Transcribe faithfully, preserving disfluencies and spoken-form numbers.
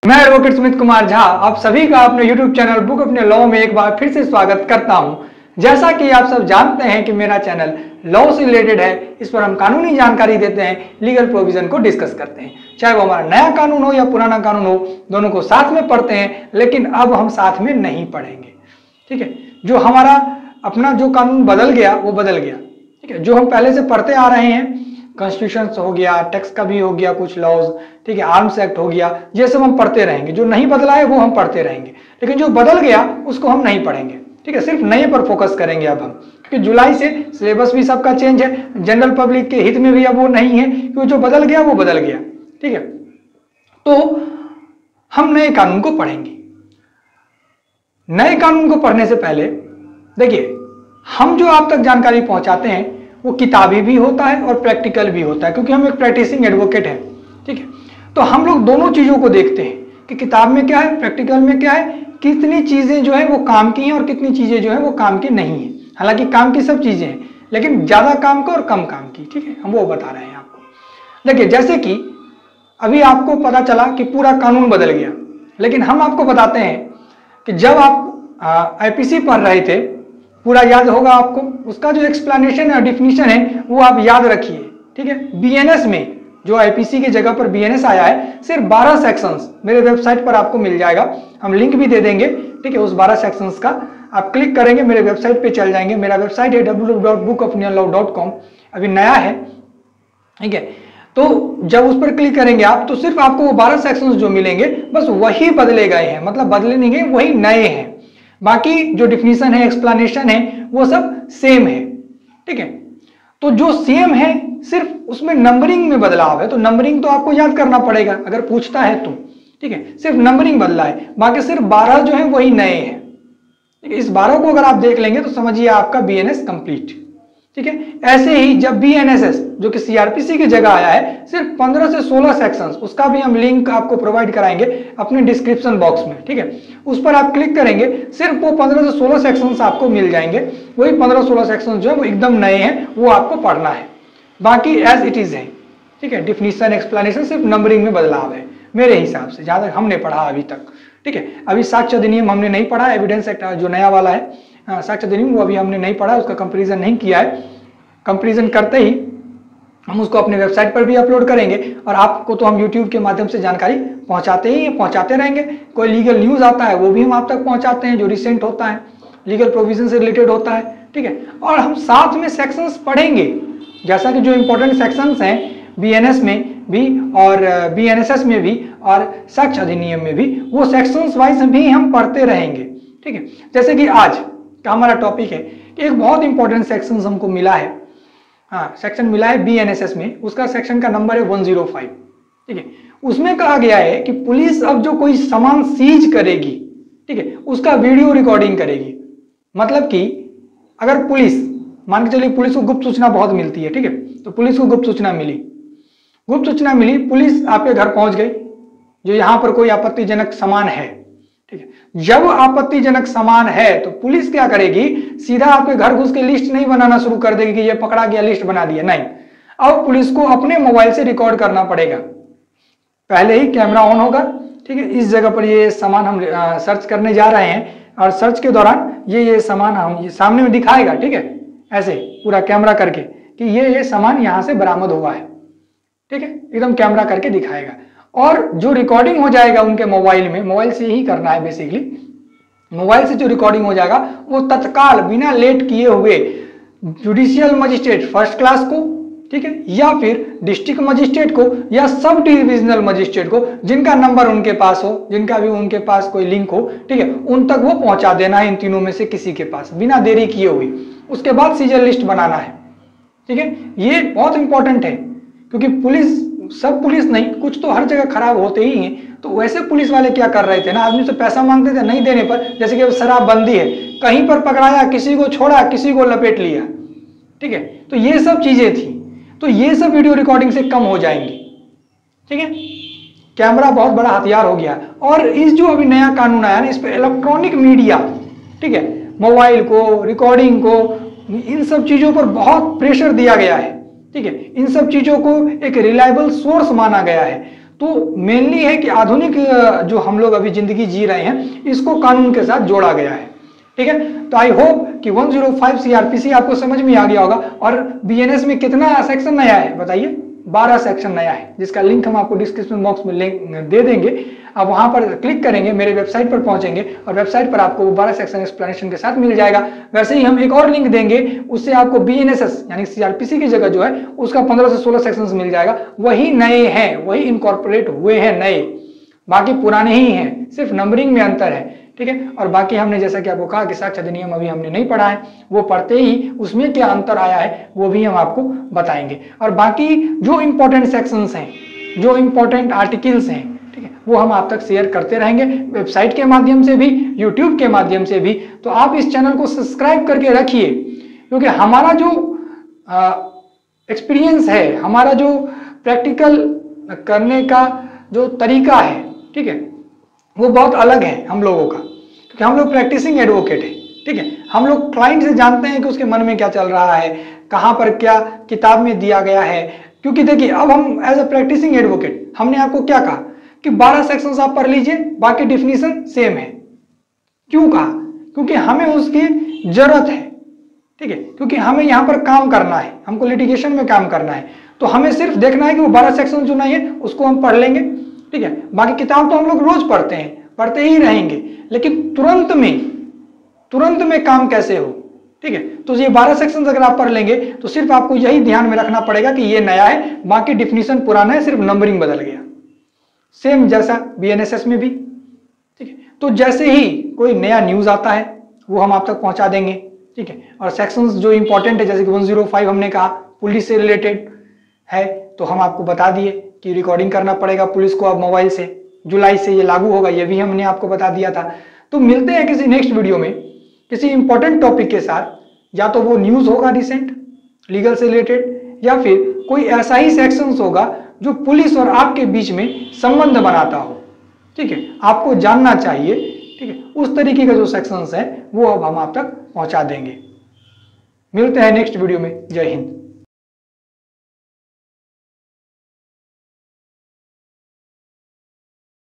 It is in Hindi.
मैं एडवोकेट सुमित कुमार झा आप सभी का अपने यूट्यूब चैनल बुक अपने लॉ में एक बार फिर से स्वागत करता हूं। जैसा कि आप सब जानते हैं कि मेरा चैनल लॉ से रिलेटेड है, इस पर हम कानूनी जानकारी देते हैं, लीगल प्रोविजन को डिस्कस करते हैं, चाहे वो हमारा नया कानून हो या पुराना कानून हो, दोनों को साथ में पढ़ते हैं। लेकिन अब हम साथ में नहीं पढ़ेंगे, ठीक है। जो हमारा अपना जो कानून बदल गया वो बदल गया, ठीक है। जो हम पहले से पढ़ते आ रहे हैं, कॉन्स्टिट्यूशन हो गया, टैक्स का भी हो गया, कुछ लॉज, ठीक है, आर्म्स एक्ट हो गया, ये सब हम पढ़ते रहेंगे। जो नहीं बदला है वो हम पढ़ते रहेंगे, लेकिन जो बदल गया उसको हम नहीं पढ़ेंगे, ठीक है। सिर्फ नए पर फोकस करेंगे अब हम, क्योंकि जुलाई से सिलेबस भी सबका चेंज है, जनरल पब्लिक के हित में भी अब वो नहीं है, क्योंकि जो बदल गया वो बदल गया, ठीक है। तो हम नए कानून को पढ़ेंगे। नए कानून को पढ़ने से पहले देखिए, हम जो आप तक जानकारी पहुंचाते हैं वो किताबी भी होता है और प्रैक्टिकल भी होता है, क्योंकि हम एक प्रैक्टिसिंग एडवोकेट हैं, ठीक है। तो हम लोग दोनों चीजों को देखते हैं कि किताब में क्या है, प्रैक्टिकल में क्या है, कितनी चीजें जो है वो काम की हैं और कितनी चीजें जो है वो काम की नहीं है। हालांकि काम की सब चीजें हैं, लेकिन ज्यादा काम का और कम काम की, ठीक है, हम वो बता रहे हैं आपको। देखिए, जैसे कि अभी आपको पता चला कि पूरा कानून बदल गया, लेकिन हम आपको बताते हैं कि जब आप आईपीसी पढ़ रहे थे, पूरा याद होगा आपको, उसका जो एक्सप्लेनेशन है, डिफिनीशन है, वो आप याद रखिए, ठीक है। बीएनएस में जो आईपीसी की जगह पर बीएनएस आया है, सिर्फ बारह सेक्शंस मेरे वेबसाइट पर आपको मिल जाएगा, हम लिंक भी दे देंगे, ठीक है। उस बारह सेक्शंस का आप क्लिक करेंगे, मेरे वेबसाइट पे चल जाएंगे। मेरा वेबसाइट है W W W dot book of law dot com, अभी नया है, ठीक है। तो जब उस पर क्लिक करेंगे आप, तो सिर्फ आपको वो बारह सेक्शंस जो मिलेंगे बस वही बदले गए हैं, मतलब बदले नहीं गए, वही नए हैं। बाकी जो डिफिनीशन है, एक्सप्लेनेशन है, वो सब सेम है, ठीक है। तो जो सेम है, सिर्फ उसमें नंबरिंग में बदलाव है, तो नंबरिंग तो आपको याद करना पड़ेगा अगर पूछता है तो, ठीक है। सिर्फ नंबरिंग बदला है, बाकी सिर्फ बारह जो है वही नए हैं, ठीक है। इस बारह को अगर आप देख लेंगे तो समझिए आपका बीएनएस कंप्लीट, ठीक है। ऐसे ही जब बीएनएसएस जो कि सीआरपीसी की जगह आया है, सिर्फ पंद्रह से सोलह सेक्शंस, उसका भी हम लिंक आपको प्रोवाइड कराएंगे अपने डिस्क्रिप्शन बॉक्स में, ठीक है। उस पर आप क्लिक करेंगे, सिर्फ वो पंद्रह से सोलह सेक्शंस आपको मिल जाएंगे। वही पंद्रह सोलह सेक्शंस जो है वो एकदम नए हैं, वो आपको पढ़ना है। बाकी एज इट इज है, ठीक है। डिफिनीशन, एक्सप्लेनेशन, सिर्फ नंबरिंग में बदलाव है मेरे हिसाब से, जहां तक हमने पढ़ा अभी तक, ठीक है। अभी साक्ष्य अधिनियम हमने नहीं पढ़ा, एविडेंस एक्ट जो नया वाला है साक्ष्य अधिनियम, वो अभी हमने नहीं पढ़ा, उसका कंपेरिजन नहीं किया है। कंपेरिजन करते ही हम उसको अपने वेबसाइट पर भी अपलोड करेंगे, और आपको तो हम यूट्यूब के माध्यम से जानकारी पहुंचाते ही पहुंचाते रहेंगे। कोई लीगल न्यूज आता है वो भी हम आप तक पहुंचाते हैं, जो रिसेंट होता है, लीगल प्रोविजन से रिलेटेड होता है, ठीक है। और हम साथ में सेक्शंस पढ़ेंगे, जैसा कि जो इंपॉर्टेंट सेक्शंस हैं बीएनएस में भी और बीएनएसएस में भी और साक्ष्य अधिनियम में भी, वो सेक्शंस वाइज भी हम पढ़ते रहेंगे, ठीक है। जैसे कि आज का हमारा टॉपिक है, एक बहुत इंपॉर्टेंट सेक्शन हमको मिला है, हाँ सेक्शन मिला है बीएनएसएस में, उसका सेक्शन का नंबर है एक सौ पाँच, ठीक है। उसमें कहा गया है कि पुलिस अब जो कोई सामान सीज करेगी, ठीक है, उसका वीडियो रिकॉर्डिंग करेगी। मतलब कि अगर पुलिस, मान के चलिए पुलिस को गुप्त सूचना बहुत मिलती है, ठीक है, तो पुलिस को गुप्त सूचना मिली, गुप्त सूचना मिली, पुलिस आपके घर पहुंच गई, जो यहाँ पर कोई आपत्तिजनक सामान है, ठीक है। जब आपत्तिजनक सामान है तो पुलिस क्या करेगी, सीधा आपके घर घुस के लिस्ट नहीं बनाना शुरू कर देगी कि ये पकड़ा गया, लिस्ट बना दिया, नहीं। अब पुलिस को अपने मोबाइल से रिकॉर्ड करना पड़ेगा। पहले ही कैमरा ऑन होगा, ठीक है, इस जगह पर ये सामान हम आ, सर्च करने जा रहे हैं, और सर्च के दौरान ये ये सामान हम ये सामने में दिखाएगा, ठीक है, ऐसे पूरा कैमरा करके कि ये ये सामान यहाँ से बरामद हुआ है, ठीक है, एकदम कैमरा करके दिखाएगा। और जो रिकॉर्डिंग हो जाएगा उनके मोबाइल में, मोबाइल से ही करना है बेसिकली, मोबाइल से जो रिकॉर्डिंग हो जाएगा वो तत्काल बिना लेट किए हुए जुडिशियल मजिस्ट्रेट फर्स्ट क्लास को, ठीक है, या फिर डिस्ट्रिक्ट मजिस्ट्रेट को या सब डिविजनल मजिस्ट्रेट को, जिनका नंबर उनके पास हो, जिनका भी उनके पास कोई लिंक हो, ठीक है, उन तक वो पहुंचा देना है, इन तीनों में से किसी के पास, बिना देरी किए हुए। उसके बाद सीजर लिस्ट बनाना है, ठीक है। ये बहुत इंपॉर्टेंट है, क्योंकि पुलिस, सब पुलिस नहीं, कुछ तो हर जगह खराब होते ही हैं। तो वैसे पुलिस वाले क्या कर रहे थे ना, आदमी से पैसा मांगते थे, नहीं देने पर, जैसे कि शराबबंदी है, कहीं पर पकड़ाया, किसी को छोड़ा, किसी को लपेट लिया, ठीक है। तो ये सब चीजें थी, तो ये सब वीडियो रिकॉर्डिंग से कम हो जाएंगी, ठीक है। कैमरा बहुत बड़ा हथियार हो गया, और इस जो अभी नया कानून आया ना, इस पर इलेक्ट्रॉनिक मीडिया, ठीक है, मोबाइल को, रिकॉर्डिंग को, इन सब चीजों पर बहुत प्रेशर दिया गया है, ठीक है। इन सब चीजों को एक रिलायबल सोर्स माना गया है। तो मेनली है कि आधुनिक जो हम लोग अभी जिंदगी जी रहे हैं इसको कानून के साथ जोड़ा गया है। ठीक है, तो आई होप कि एक सौ पाँच सीआरपीसी आपको समझ में आ गया होगा। और बीएनएस में कितना सेक्शन नया है बताइए? बारह सेक्शन नया है, जिसका लिंक हम आपको डिस्क्रिप्शन बॉक्स में लिंक दे देंगे। आप वहां पर क्लिक करेंगे, मेरे वेबसाइट पर पहुंचेंगे और वेबसाइट पर आपको वो बारह सेक्शन एक्सप्लेनेशन के साथ मिल जाएगा। वैसे ही हम एक और लिंक देंगे, उससे आपको बीएनएसएस यानी सीआरपीसी की जगह जो है उसका पंद्रह से सोलह सेक्शन मिल जाएगा। वही नए हैं, वही इनकॉर्पोरेट हुए हैं नए, बाकी पुराने ही हैं, सिर्फ नंबरिंग में अंतर है। ठीक है, और बाकी हमने जैसा कि आपको कहा कि साक्ष्य अधिनियम अभी हमने नहीं पढ़ा है, वो पढ़ते ही उसमें क्या अंतर आया है वो भी हम आपको बताएंगे। और बाकी जो इंपॉर्टेंट सेक्शंस हैं, जो इंपॉर्टेंट आर्टिकल्स हैं, ठीक है, वो हम आप तक शेयर करते रहेंगे, वेबसाइट के माध्यम से भी, यूट्यूब के माध्यम से भी। तो आप इस चैनल को सब्सक्राइब करके रखिए, क्योंकि हमारा जो एक्सपीरियंस है, हमारा जो प्रैक्टिकल करने का जो तरीका है, ठीक है, वो बहुत अलग है हम लोगों का, क्योंकि हम लोग प्रैक्टिसिंग एडवोकेट है। ठीक है, हम लोग क्लाइंट से जानते हैं कि उसके मन में क्या चल रहा है, कहां पर क्या किताब में दिया गया है। क्योंकि देखिए, अब हम एज अ प्रैक्टिसिंग एडवोकेट हमने आपको क्या कहा कि बारह सेक्शंस आप पढ़ लीजिए, बाकी डिफिनीशन सेम है। क्यों कहा? क्योंकि हमें उसकी जरूरत है। ठीक है, क्योंकि हमें यहाँ पर काम करना है, हमको लिटिगेशन में काम करना है, तो हमें सिर्फ देखना है कि वो बारह सेक्शन जो नहीं है उसको हम पढ़ लेंगे। ठीक है, बाकी किताब तो हम लोग रोज पढ़ते हैं, पढ़ते ही रहेंगे, लेकिन तुरंत में तुरंत में काम कैसे हो। ठीक है, तो ये बारह सेक्शंस अगर आप पढ़ लेंगे तो सिर्फ आपको यही ध्यान में रखना पड़ेगा कि ये नया है, बाकी डिफिनीशन पुराना है, सिर्फ नंबरिंग बदल गया, सेम जैसा बीएनएसएस में भी। ठीक है, तो जैसे ही कोई नया न्यूज आता है वो हम आप तक पहुंचा देंगे। ठीक है, और सेक्शंस जो इंपॉर्टेंट है, जैसे कि एक सौ पाँच हमने कहा पुलिस से रिलेटेड है, तो हम आपको बता दिए कि रिकॉर्डिंग करना पड़ेगा पुलिस को अब मोबाइल से, जुलाई से ये लागू होगा, ये भी हमने आपको बता दिया था। तो मिलते हैं किसी नेक्स्ट वीडियो में किसी इंपॉर्टेंट टॉपिक के साथ, या तो वो न्यूज होगा रिसेंट लीगल से रिलेटेड, या फिर कोई ऐसा ही सेक्शंस होगा जो पुलिस और आपके बीच में संबंध बनाता हो। ठीक है, आपको जानना चाहिए। ठीक है, उस तरीके का जो सेक्शंस है वो अब हम आप तक पहुंचा देंगे। मिलते हैं नेक्स्ट वीडियो में। जय हिंद।